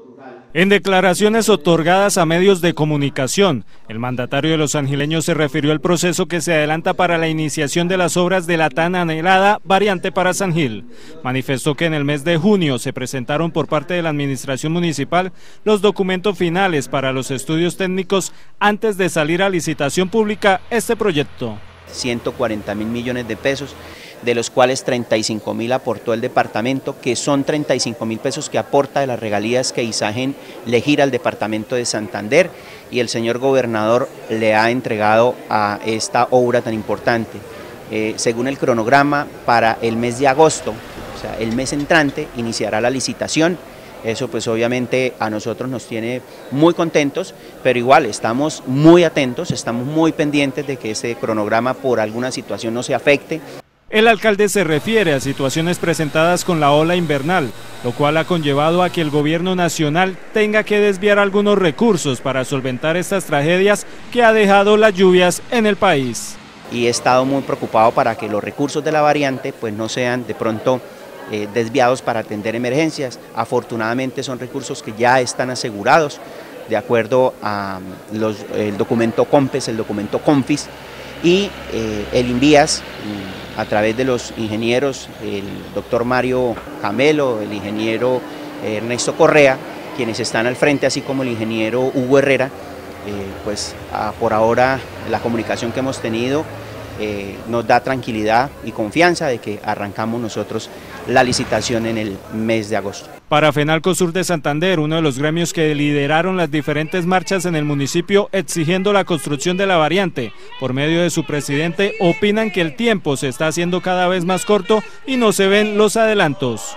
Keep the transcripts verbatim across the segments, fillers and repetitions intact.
En declaraciones otorgadas a medios de comunicación, el mandatario de los sangileños se refirió al proceso que se adelanta para la iniciación de las obras de la tan anhelada variante para San Gil. Manifestó que en el mes de junio se presentaron por parte de la administración municipal los documentos finales para los estudios técnicos antes de salir a licitación pública este proyecto. ciento cuarenta mil millones de pesos, de los cuales treinta y cinco mil aportó el departamento, que son treinta y cinco mil pesos que aporta de las regalías que Isagen le gira al departamento de Santander, y el señor gobernador le ha entregado a esta obra tan importante. Eh, según el cronograma, para el mes de agosto, o sea, el mes entrante, iniciará la licitación. Eso pues obviamente a nosotros nos tiene muy contentos, pero igual estamos muy atentos, estamos muy pendientes de que ese cronograma por alguna situación no se afecte. El alcalde se refiere a situaciones presentadas con la ola invernal, lo cual ha conllevado a que el gobierno nacional tenga que desviar algunos recursos para solventar estas tragedias que ha dejado las lluvias en el país. Y he estado muy preocupado para que los recursos de la variante pues no sean de pronto eh, desviados para atender emergencias. Afortunadamente son recursos que ya están asegurados de acuerdo a los, el documento COMPES, el documento CONFIS, y eh, el INVIAS, a través de los ingenieros, el doctor Mario Camelo, el ingeniero Ernesto Correa, quienes están al frente, así como el ingeniero Hugo Herrera, eh, pues a, por ahora la comunicación que hemos tenido eh, nos da tranquilidad y confianza de que arrancamos nosotros la licitación en el mes de agosto. Para FENALCO Sur de Santander, uno de los gremios que lideraron las diferentes marchas en el municipio exigiendo la construcción de la variante, por medio de su presidente, opinan que el tiempo se está haciendo cada vez más corto y no se ven los adelantos.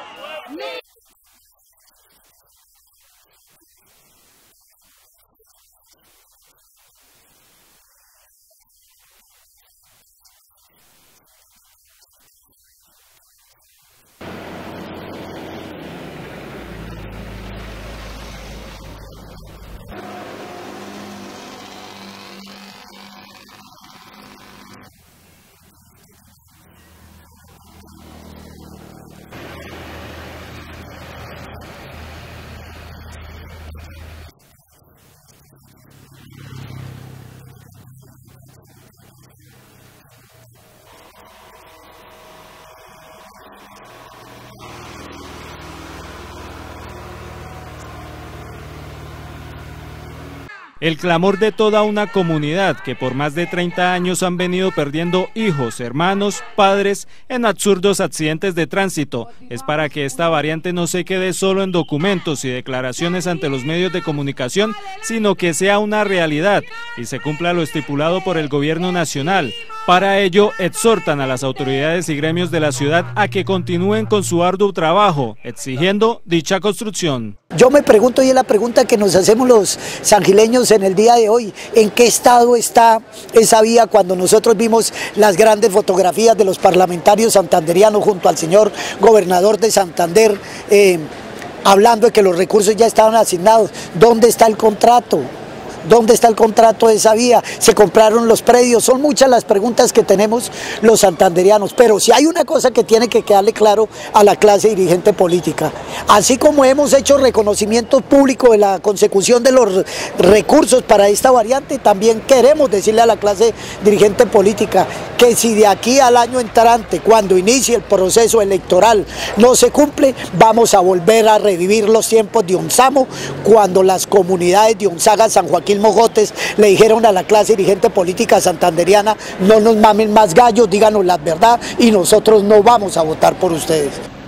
El clamor de toda una comunidad que por más de treinta años han venido perdiendo hijos, hermanos, padres en absurdos accidentes de tránsito es para que esta variante no se quede solo en documentos y declaraciones ante los medios de comunicación, sino que sea una realidad y se cumpla lo estipulado por el gobierno nacional. Para ello, exhortan a las autoridades y gremios de la ciudad a que continúen con su arduo trabajo, exigiendo dicha construcción. Yo me pregunto, y es la pregunta que nos hacemos los sangileños en el día de hoy, ¿en qué estado está esa vía cuando nosotros vimos las grandes fotografías de los parlamentarios santanderianos junto al señor gobernador de Santander, eh, hablando de que los recursos ya estaban asignados? ¿Dónde está el contrato? ¿Dónde está el contrato de esa vía? ¿Se compraron los predios? Son muchas las preguntas que tenemos los santanderianos, pero si hay una cosa que tiene que quedarle claro a la clase dirigente política, así como hemos hecho reconocimiento público de la consecución de los recursos para esta variante, también queremos decirle a la clase dirigente política que si de aquí al año entrante, cuando inicie el proceso electoral, no se cumple, vamos a volver a revivir los tiempos de Onzamo, cuando las comunidades de Onzaga, San Joaquín, Mogotes, le dijeron a la clase dirigente política santanderiana: no nos mamen más gallos, díganos la verdad y nosotros no vamos a votar por ustedes.